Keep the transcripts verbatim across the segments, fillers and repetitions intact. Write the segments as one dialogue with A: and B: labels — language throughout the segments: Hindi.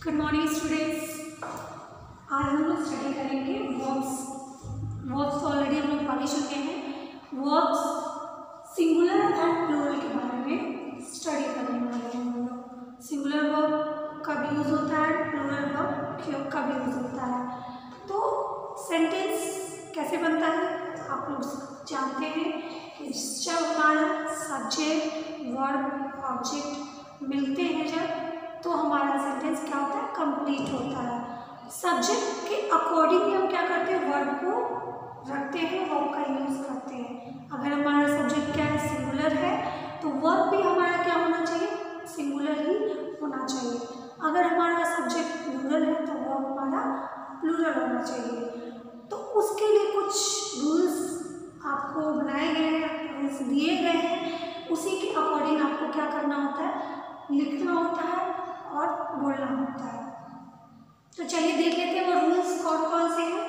A: Good morning students. आज हम लोग स्टडी करेंगे वर्ब्स। वर्ब्स तो ऑलरेडी हम लोग पढ़ ही चुके हैं। वर्ब्स सिंगुलर एंड प्लूरल के बारे में स्टडी करने वाले हैं हम लोग। सिंगुलर वर्ब कब यूज होता है, प्लूरल वर्ब कब यूज होता है, तो सेंटेंस कैसे बनता है आप लोग जानते हैं कि जब हमारा सब्जेक्ट वर्ब ऑब्जेक्ट मिलते हैं जब, तो हमारा सेंटेंस क्या होता है, कंप्लीट होता है। सब्जेक्ट के अकॉर्डिंग हम क्या करते हैं, वर्ब को रखते हैं, वर्ब का यूज करते हैं। अगर हमारा सब्जेक्ट क्या है, सिंगुलर है, तो वर्ब भी हमारा क्या होना चाहिए, सिंगुलर ही होना चाहिए। अगर हमारा सब्जेक्ट प्लूरल है, तो वर्ब हमारा प्लूरल होना चाहिए। तो उसके लिए कुछ रूल्स आपको बनाए गए हैं, रूल्स दिए गए हैं, उसी के अकॉर्डिंग आपको क्या करना होता है, लिखना होता है और बोलना होता है। तो चलिए देख लेते हैं वो रूल्स कौन कौन से हैं।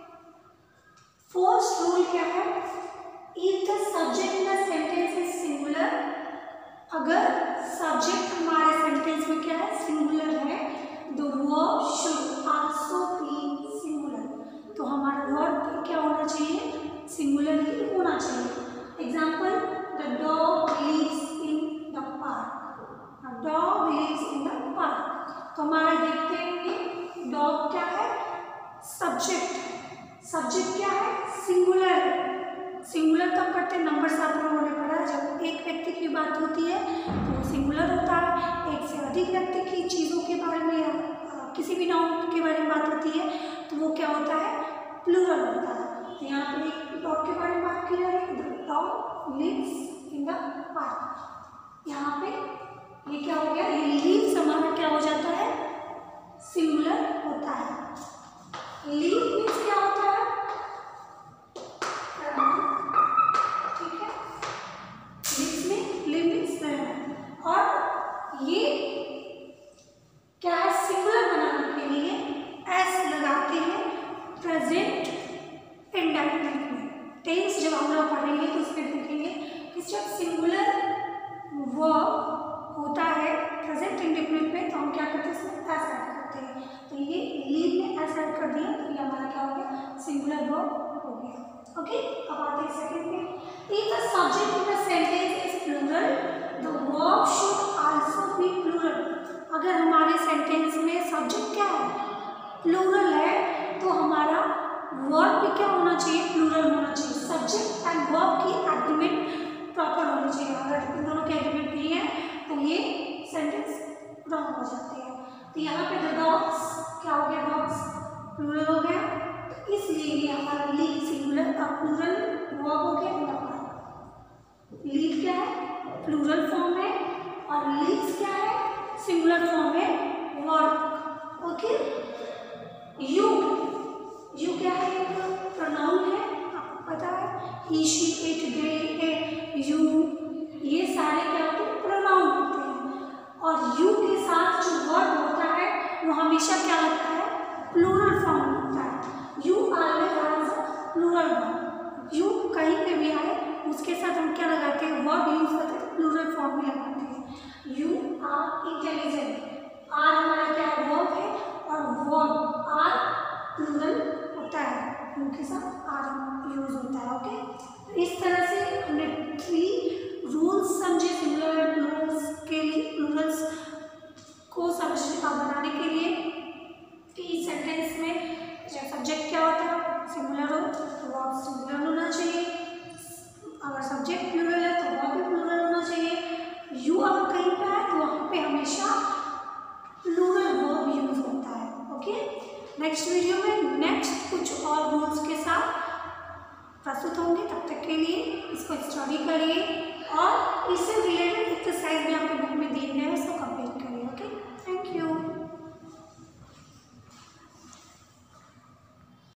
A: फर्स्ट रूल क्या है, if the subject in the sentence is singular, अगर सब्जेक्ट हमारे सेंटेंस में क्या है, सिंगुलर है, the verb should also be singular, तो हमारा वर्ब भी क्या होना चाहिए, सिंगुलर ही होना चाहिए। Example, the dog lives in the park, dog lives in the park, तो हमारा देखते हैं कि डॉग क्या है, सब्जेक्ट, सब्जेक्ट क्या है, सिंगुलर। सिंगुलर कब करते हैं, नंबर सात में होने पड़ा है, जब एक व्यक्ति की बात होती है तो वो सिंगुलर होता है। एक से अधिक व्यक्ति की चीज़ों के बारे में या किसी भी नाउन के बारे में बात होती है तो वो क्या होता है, प्लूरल होता है। तो यहाँ पर एक डॉग के बारे में बात की जा रही है, the dog lives in the park. यहाँ पे ये क्या हो गया, ये लीव्स हमारा क्या हो जाता है, सिंगुलर होता है। लीव मीन्स क्या होता है, ठीक है, लिव्स में लिव मीन्स रहना, और ये क्या है, सिंगुलर बनाने के लिए एस लगाते हैं प्रेजेंट इंडेफिनिट में। टेंस जब हम लोग पढ़ेंगे तो उसमें देखेंगे कि जब सिंगुलर वर्ब होता है प्रेजेंट इंडेफिनिट में, तो हम क्या करते हैं, इसमें एस ऐड करते हैं। तो ये लीव में एस ऐड कर दिया, तो ये हमारा क्या हो गया, सिंगुलर वर्ब हो गया। ओके, अब आते हैं सेकंड में, if the subject in the sentence is plural, the verb should also be plural. अगर हमारे सेंटेंस में सब्जेक्ट क्या है, प्लूरल है, तो हमारा वर्ब भी क्या होना चाहिए, प्लूरल होना चाहिए। सब्जेक्ट एंड वर्ब की एग्रीमेंट प्रॉपर होनी चाहिए। अगर इन दोनों की एग्रीमेंट नहीं है तो ये सेंटेंस रॉन्ग हो जाते हैं। तो यहाँ पे द डॉग्स क्या हो गया, डॉग्स प्लूरल हो गया, तो इसलिए ये हमारा लीव सिंगुलर का प्लूरल वर्ब हो गया। लीव क्या है, प्लूरल फॉर्म है, और लीव्स क्या है, सिंगुलर फॉर्म है वर्ब। ओके, यू, यू क्या है, एक प्रोनाउन है, आपको पता है, he she it they it you, ये सारे क्या होते हैं, प्रोनाउन होते हैं। और यू के साथ जो वर्ब होता है वो हमेशा क्या होता है, प्लूरल फॉर्म होता है। You always has a plural verb. You कहीं पे भी आए उसके साथ हम क्या लगाते हैं, वर्ब यूज करते हैं, प्लूरल फॉर्म भी लगाते हैं। यू आर इंटेलिजेंट, आर हमारा क्या वर्ब है, और वर्ब आर प्लूरल होता है, उनके साथ आर यूज होता है। ओके, तो इस तरह से हमने थ्री रूल्स समझे सिंगुलर एंड प्लूरल्स के लिए, प्लूरल्स को समझ बनाने के लिए कि सेंटेंस में जब सब्जेक्ट क्या होता है, सिंगुलर हो तो वर्ब सिंगुलर होना चाहिए, अगर सब्जेक्ट प्लूरल है तो वर्ब भी प्लूरल होना चाहिए। यू अगर कहीं पे है तो वहाँ पे हमेशा प्लूरल वर्ब यूज होता है। ओके, नेक्स्ट वीडियो में नेक्स्ट कुछ और रूल्स के साथ प्रस्तुत होंगे। तब तक के लिए इसको स्टडी करिए और